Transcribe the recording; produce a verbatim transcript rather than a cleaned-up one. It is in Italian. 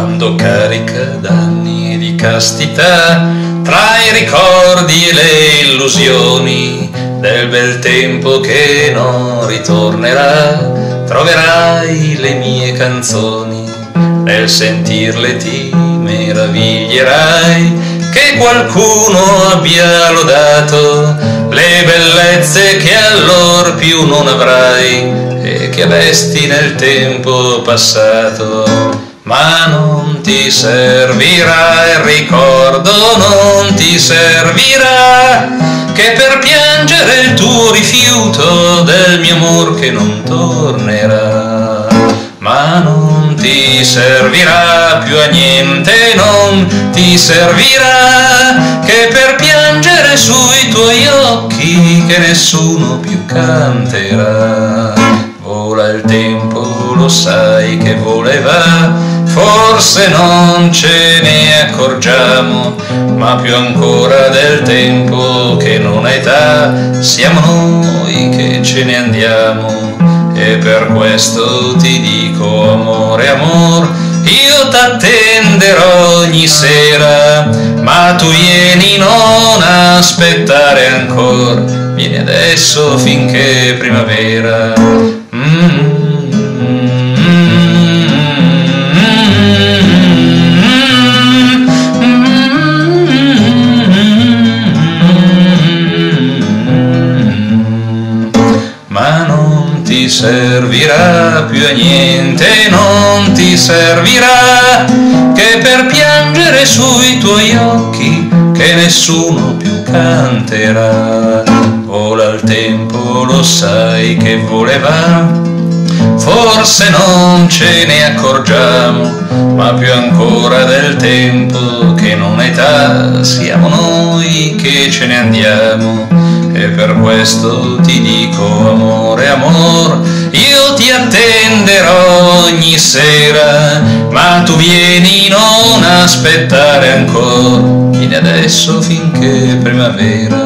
quando carica d'anni di castità, tra i ricordi e le illusioni del bel tempo che non ritornerà, troverai le mie canzoni. Nel sentirle ti meraviglierai che qualcuno abbia lodato le bellezze che allor più non avrai e che avesti nel tempo passato. Ma non ti servirà il ricordo, non ti servirà, che per piangere il tuo rifiuto del mio amor che non tornerà. Ma non ti servirà più a niente, non ti servirà, che per piangere sui tuoi occhi che nessuno più canterà. Vola il tempo, lo sai che voleva, forse non ce ne accorgiamo, ma più ancora del tempo che non è età, siamo noi che ce ne andiamo. E per questo ti dico amore, amor, io t'attenderò ogni sera, ma tu vieni, non aspettare ancora, vieni adesso finché è primavera. Mm-hmm. Ma non ti servirà più a niente, non ti servirà, che per piangere sui tuoi occhi che nessuno più canterà. Vola il tempo, lo sai che voleva, forse non ce ne accorgiamo, ma più ancora del tempo che non è età, siamo noi che ce ne andiamo. E per questo ti dico amore, amor, io ti attenderò ogni sera, ma tu vieni, non aspettare ancora, vieni adesso finché è primavera.